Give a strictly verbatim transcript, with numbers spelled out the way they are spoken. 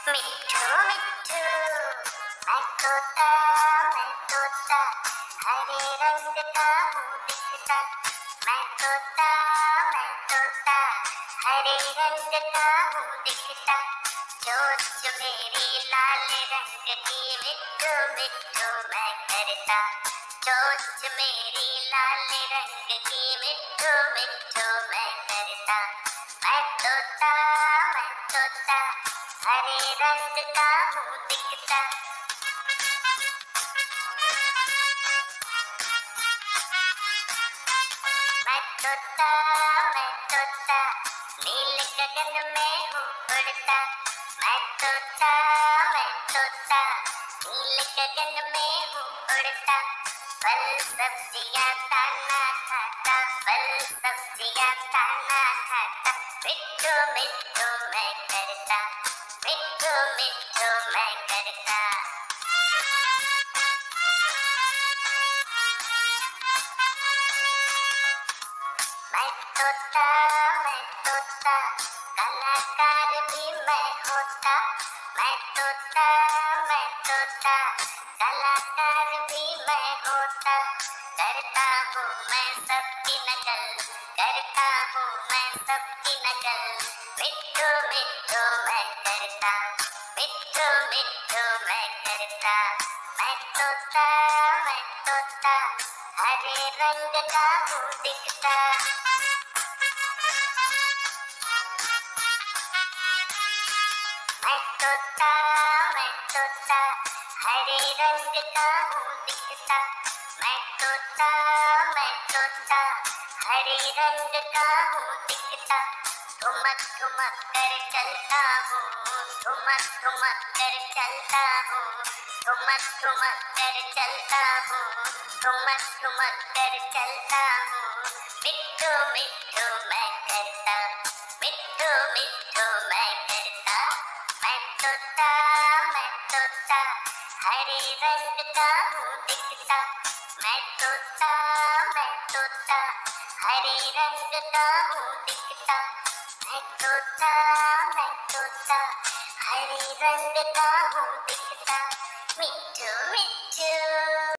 मिट्ठू मिट्ठू मैं तोता मैं तोता हरे रंग का हूँ दिखता। मैं तोता मैं तोता हरे रंग का हूँ दिखता। चोंच मेरी लाल रंग की मिट्ठू मिट्ठू मैं करता। चोंच मेरी लाल रंग की मिट्ठू मिट्ठू मैं करता। मैं तोता मैं तोता हरे रंग का हूँ दिखता। मैं तोता मैं तोता नील गगन में हूँ उड़ता। मैं तोता मैं तोता नील गगन में हूँ उड़ता। फल सब्जियाँ खाना खाता। फल सब्जियाँ खाना खाता। मिट्ठू मिट्ठू मैं करता। मिट्ठू मिट्ठू मैं करता। मैं तोता मैं तोता कलाकार भी मैं होता। मैं तोता मैं तोता कलाकार भी मैं होता। करता हूँ मैं सबकी नकल। करता हूँ मैं सबकी नकल। मिट्ठू मिट्ठू मैं करता। मिट्ठू मिट्ठू मैं करता। मैं तोता मैं तोता हरे रंग का हूँ दिखता। मैं तोता मैं तोता हरे रंग का हूँ दिखता। मैं तोता मैं तोता हरे रंग का हूँ दिखता। ठुमक ठुमक कर चलता हूँ। ठुमक ठुमक कर चलता हूँ। ठुमक ठुमक कर चलता हूँ। ठुमक ठुमक कर चलता हूँ। मिट्ठू मिट्ठू मैं करता। मिट्ठू मिट्ठू मैं करता। मैं तोता मैं तोता हरे रंग का हूँ दिखता। मैं तोता मैं तोता हरे रंग का हूँ दिखता। मैं तोता मैं तोता हरे रंग का हूँ दिखता। मिट्ठू मिट्ठू।